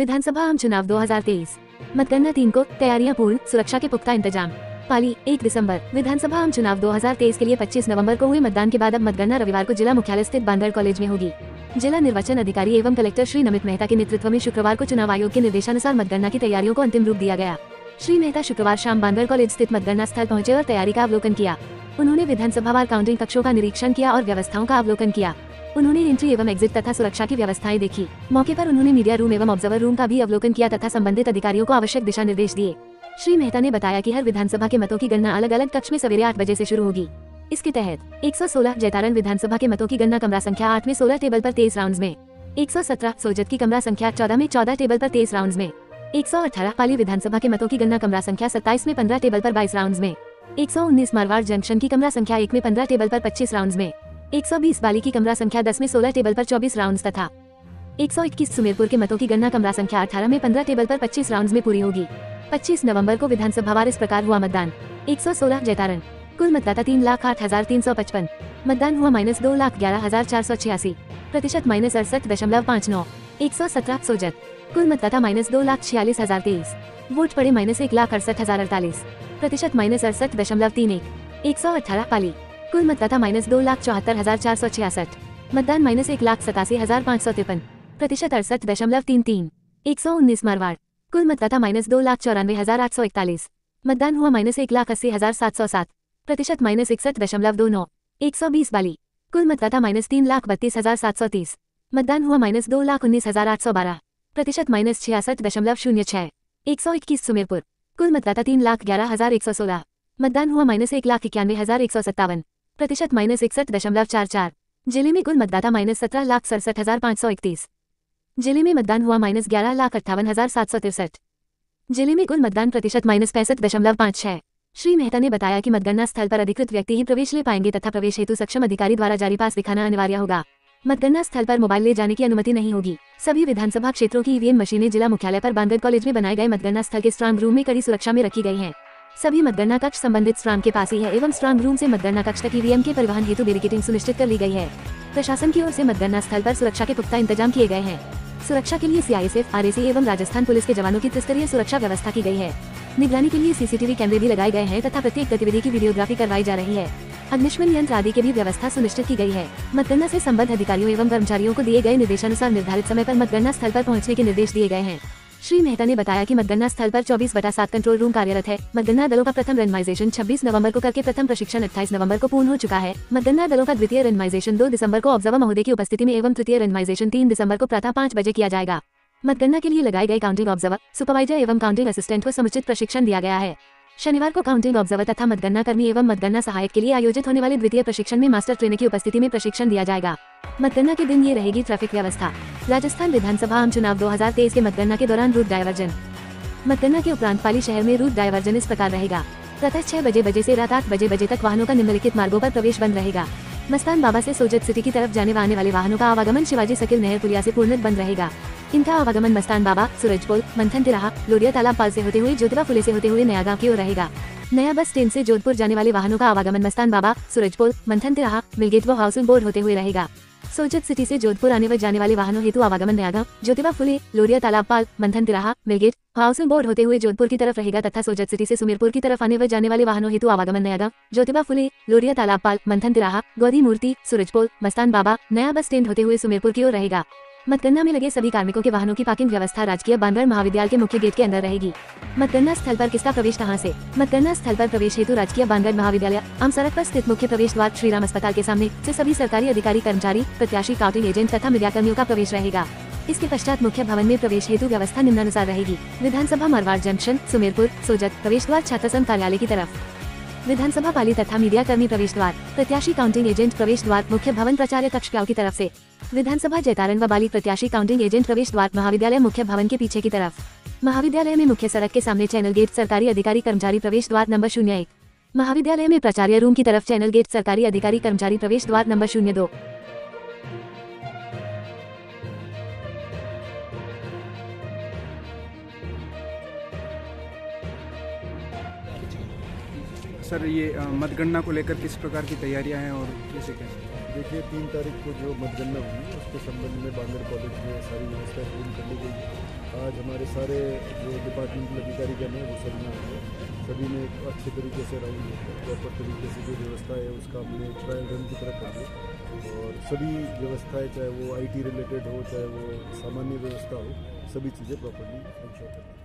विधानसभा आम चुनाव 2023 मतगणना 3 को, तैयारियां पूर्ण, सुरक्षा के पुख्ता इंतजाम। पाली 1 दिसंबर। विधानसभा आम चुनाव 2023 के लिए 25 नवंबर को हुए मतदान के बाद अब मतगणना रविवार को जिला मुख्यालय स्थित बांगड़ कॉलेज में होगी। जिला निर्वाचन अधिकारी एवं कलेक्टर श्री नमित मेहता के नेतृत्व में शुक्रवार को चुनाव आयोग के निर्देशानुसार मतगणना की तैयारियों को अंतिम रूप दिया गया। श्री मेहता शुक्रवार शाम बांगड़ कॉलेज स्थित मतगणना स्थल पहुंचे और तैयारी का अवलोकन किया। उन्होंने विधानसभावार काउंटिंग कक्षों का निरीक्षण किया और व्यवस्थाओं का अवलोकन किया। उन्होंने एंट्री एवं एग्जिट तथा सुरक्षा की व्यवस्थाएं देखी। मौके पर उन्होंने मीडिया रूम एवं ऑब्जर्वर रूम का भी अवलोकन किया तथा संबंधित अधिकारियों को आवश्यक दिशा निर्देश दिए। श्री मेहता ने बताया कि हर विधानसभा के मतों की गणना अलग अलग कक्ष में सवेरे 8 बजे से शुरू होगी। इसके तहत 116 जैतारण विधानसभा के मतों की गणना कमरा संख्या 8 में 16 टेबल पर 23 राउंड में, 117 सोजत की कमरा संख्या 14 में 14 टेबल पर 23 राउंड में, 118 पाली विधानसभा के मतों की गणना कमरा संख्या 27 में 15 टेबल पर 22 राउंड में, 119 मारवाड़ जंक्शन की कमरा संख्या 1 में 15 टेबल पर 25 राउंड में, 120 बाली की कमरा संख्या 10 में 16 टेबल पर 24 राउंड्स तथा 121 सुमेरपुर के मतों की गणना कमरा संख्या 18 में 15 टेबल पर 25 राउंड्स में पूरी होगी। 25 नवंबर को विधानसभावार इस प्रकार हुआ मतदान। 116 जैतारण, कुल मतदाता 3,08,355। मतदान हुआ -2,11,486, प्रतिशत -68.59। 117 सोजत, कुल मतदाता -2,46,023। वोट पड़े -1,68,048, प्रतिशत -68.31। 118 पाली, कुल मतदाता -2,74,466। मतदान -1,87,553, प्रतिशत 68.33। 119 मारवाड़, कुल मतदाता -2,94,841। मतदान हुआ -1,80,707, प्रतिशत -61.29। 120 बाली, कुल मतदाता -3,32,730। मतदान हुआ -2,19,812, प्रतिशत -66.06। 121 सुमेरपुर, कुल मतदाता 3,11,116। मतदान हुआ -1,91,157, प्रतिशत -61.44। जिले में कुल मतदाता -17,67,531। जिले में मतदान हुआ -11,58,763। जिले में कुल मतदान प्रतिशत -65.56। श्री मेहता ने बताया कि मतगणना स्थल पर अधिकृत व्यक्ति ही प्रवेश ले पाएंगे तथा प्रवेश हेतु सक्षम अधिकारी द्वारा जारी पास दिखाना अनिवार्य होगा। मतगणना स्थल पर मोबाइल ले जाने की अनुमति नहीं होगी। सभी विधानसभा क्षेत्रों की ईवीएम मशीनें जिला मुख्यालय पर बांगड़ कॉलेज में बनाए गए मतगणना स्थल के स्ट्रांग रूम में कड़ी सुरक्षा में रखी गई हैं। सभी मतगणना कक्ष संबंधित स्ट्रांग के पास ही है एवं स्ट्रांग रूम से मतगणना कक्ष तक ईवीएम के परिवहन हेतु बैरिकेडिंग सुनिश्चित कर ली गई है। प्रशासन की ओर से मतगणना स्थल पर सुरक्षा के पुख्ता इंतजाम किए गए हैं। सुरक्षा के लिए सीआईएसएफ, आरएसी एवं राजस्थान पुलिस के जवानों की त्रिस्तरीय सुरक्षा व्यवस्था की गई है। निगरानी के लिए सीसीटीवी कैमरे भी लगाए गए हैं तथा प्रत्येक गतिविधि की वीडियोग्राफी करवाई जा रही है। अग्निशमन यंत्र आदि की भी व्यवस्था सुनिश्चित की गई है। मतगणना से संबद्ध अधिकारियों एवं कर्मचारियों को दिए गए निर्देशानुसार निर्धारित समय पर मतगणना स्थल पर पहुंचने के निर्देश दिए गए हैं। श्री मेहता ने बताया कि मतगणना स्थल पर 24/7 कंट्रोल रूम कार्यरत है। मतगणना दलों का प्रथम रैंडमाइजेशन 26 नवंबर को करके प्रथम प्रशिक्षण 28 नवंबर को पूर्ण हो चुका है। मतगणना दलों का द्वितीय रैंडमाइजेशन 2 दिसंबर को ऑब्जर्वर महोदय की उपस्थिति में एवं तृतीय रैंडमाइजेशन 3 दिसंबर को प्रातः 5 बजे किया जाएगा। मतगणना के लिए लगाए गए काउंटिंग ऑब्जर्वर, सुपरवाइजर एवं काउंटिंग असिस्टेंट को समुचित प्रशिक्षण दिया गया है। शनिवार को काउंटिंग ऑब्जर्वर तथा मतगणना कर्मी एवं मतगणना सहायक के लिए आयोजित होने वाले द्वितीय प्रशिक्षण में मास्टर ट्रेनर की उपस्थिति में प्रशिक्षण दिया जाएगा। मतगणना के दिन ये रहेगी ट्रैफिक व्यवस्था। राजस्थान विधानसभा आम चुनाव 2023 के मतगणना के दौरान रूट डायवर्जन। मतगणना के उपरांत पाली शहर में रूट डायवर्जन इस प्रकार रहेगा। प्रातः 6 बजे से रात 8 बजे तक वाहनों का निम्नलिखित मार्गों पर प्रवेश बंद रहेगा। मस्तान बाबा से सोजत सिटी की तरफ जाने व आने वाले वाहनों का आवागमन शिवाजी सर्किल नहर पुलिया से पूर्णत बंद रहेगा। इनका आवागमन मस्तान बाबा, सूरजपोल, मंथन तिराहा, लोरिया तालाब पाल से होते हुए ज्योतिबा फुले से होते हुए नया गांव की ओर रहेगा। नया बस स्टैंड से जोधपुर जाने वाले वाहनों का आवागमन मस्तान बाबा, सूरजपोल, मंथन तिराहा, मिलगेट व हाउसिंग बोर्ड होते हुए रहेगा। सोजत सिटी से जोधपुर आने व जाने वाले वाहनों हेतु आवागमन नया गांव, ज्योतिबा फुले, लोरिया तालाब पाल, मंथन तिराहा, मिलगेट, हाउसिंग बोर्ड होते हुए जोधपुर की तरफ रहेगा तथा सोजत सिटी से सुमेरपुर की तरफ आने व जाने वाले वाहनों हेतु आवागमन नया गांव, ज्योतिबा फुले, लोरिया तालाब पाल, मंथन तिराहा, गौरी मूर्ति, सूरजपोल, मस्तान बाबा, नया बस स्टैंड होते हुए सुमेरपुर की ओर रहेगा। मतगणना में लगे सभी कार्मिकों के वाहनों की पार्किंग व्यवस्था राजकीय बांगड़ महाविद्यालय के मुख्य गेट के अंदर रहेगी। मतगणना स्थल पर किसका प्रवेश कहां से? मतगणना स्थल पर प्रवेश हेतु राजकीय बांगड़ महाविद्यालय आम सड़क पर स्थित मुख्य प्रवेश द्वार श्रीराम अस्पताल के सामने से सभी सरकारी अधिकारी, कर्मचारी, प्रत्याशी, काउंटिंग एजेंट तथा मीडियाकर्मियों का प्रवेश रहेगा। इसके पश्चात मुख्य भवन में प्रवेश हेतु व्यवस्था निम्नानुसार रहेगी। विधानसभा मारवाड़ जंक्शन, सुमेरपुर, सोजत प्रवेश द्वार छात्र संघ कार्यालय की तरफ। विधानसभा पाली तथा मीडिया कर्मी प्रवेश द्वार, प्रत्याशी काउंटिंग एजेंट प्रवेश द्वार मुख्य भवन प्राचार्य कक्ष की तरफ से। विधानसभा जैतारण व बाली प्रत्याशी काउंटिंग एजेंट प्रवेश द्वार महाविद्यालय मुख्य भवन के पीछे की तरफ। महाविद्यालय में मुख्य सड़क के सामने चैनल गेट सरकारी अधिकारी कर्मचारी प्रवेश द्वार नंबर 01। महाविद्यालय में प्राचार्य रूम की तरफ चैनल गेट सरकारी अधिकारी कर्मचारी प्रवेश द्वार नंबर 02। सर ये मतगणना को लेकर किस प्रकार की तैयारियां हैं और कैसे कैसे? देखिए 3 तारीख को जो मतगणना हुई उसके संबंध में बांगड़ कॉलेज में सारी व्यवस्था पूर्ण कर ली गई। आज हमारे सारे जो डिपार्टमेंटल अधिकारीगण हैं वो सभी यहाँ हैं। सभी ने एक अच्छे तरीके से राउंड प्रॉपर तरीके से जो व्यवस्था है उसका हमने ट्रायल रन की तरह कर दिया और सभी व्यवस्थाएं चाहे वो IT रिलेटेड हो चाहे वो सामान्य व्यवस्था हो सभी चीज़ें प्रॉपरली इंश्योर कर दी।